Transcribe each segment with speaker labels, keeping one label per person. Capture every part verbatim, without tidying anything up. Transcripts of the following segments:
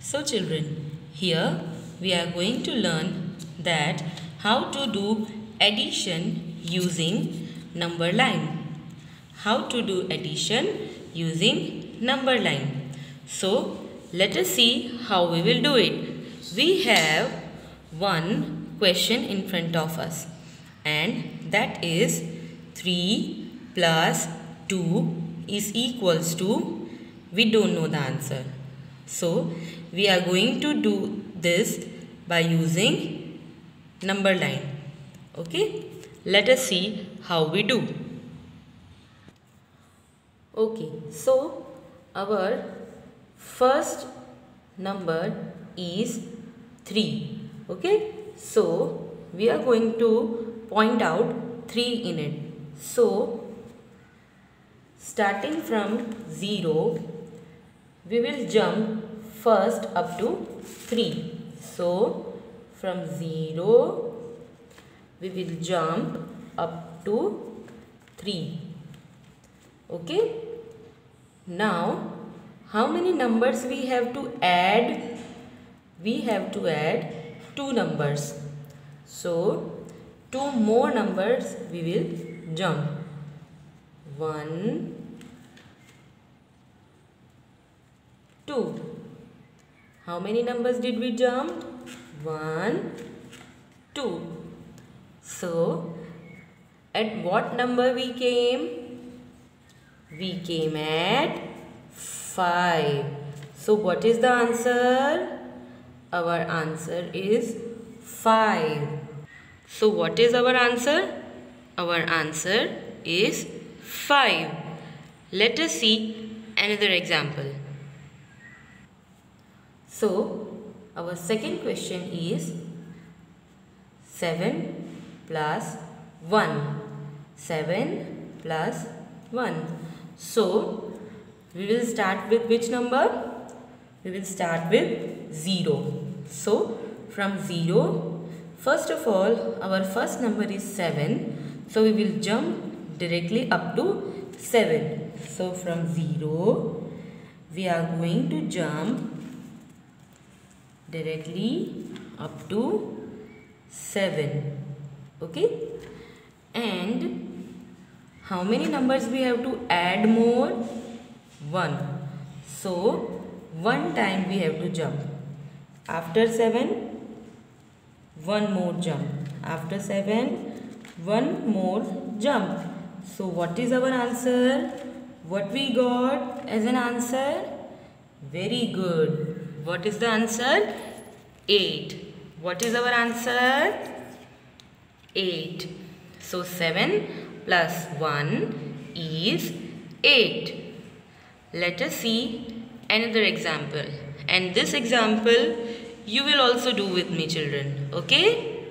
Speaker 1: So children, here we are going to learn that how to do addition using number line. How to do addition using number line. So let us see how we will do it. We have one question in front of us, and that is three plus two is equals to, we don't know the answer. So we are going to do this by using number line. Okay, let us see how we do. Okay, so our first number is three. Okay, so we are going to point out three in it. So starting from zero, we will jump first up to three. So from zero, we will jump up to three. Okay. Now, how many numbers we have to add? We have to add two numbers. So, two more numbers we will jump. One, two. How many numbers did we jump? One, two. So, at what number we came? We came at five. So, what is the answer? Our answer is five. So, what is our answer? Our answer is five. Let us see another example. So, our second question is seven plus one. seven plus one. So, we will start with which number? We will start with zero. So, from zero, first of all, our first number is seven. So, we will jump directly up to seven. So, from zero, we are going to jump directly up to seven. Okay? And how many numbers we have to add more? one. So, one time we have to jump. After seven, one more jump. After seven, one more jump. So, what is our answer? What we got as an answer? Very good. What is the answer? eight. What is our answer? eight. So, seven plus one is eight. Let us see another example. And this example you will also do with me, children. Okay?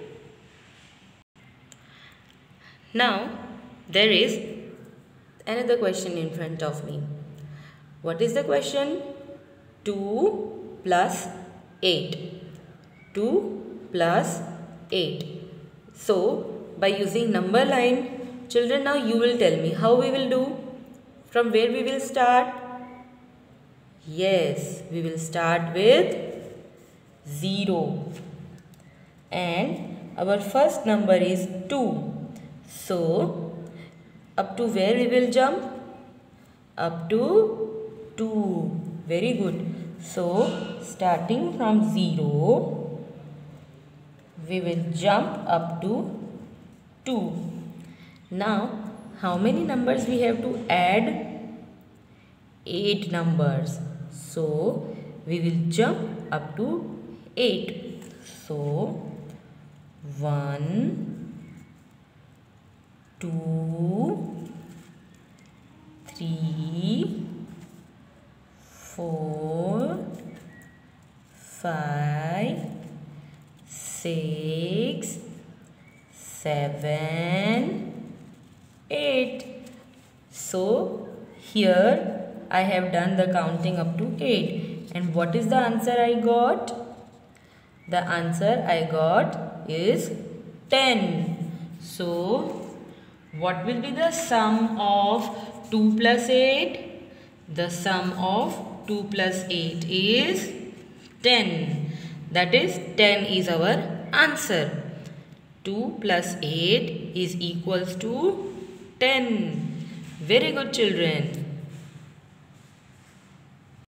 Speaker 1: Now, there is another question in front of me. What is the question? two plus eight. two plus eight. So, by using number line, children, now you will tell me how we will do. From where we will start? Yes, we will start with zero. And our first number is two. So, up to where we will jump? Up to two. Very good. So, starting from zero, we will jump up to two. Now, how many numbers we have to add? eight numbers. So, we will jump up to eight. So, one, two, three, four, five, six, seven, eight. So, here I have done the counting up to eight. And what is the answer I got? The answer I got is ten. So, what will be the sum of two plus eight? The sum of two plus eight is ten. That is ten is our answer. two plus eight is equals to ten. Very good children.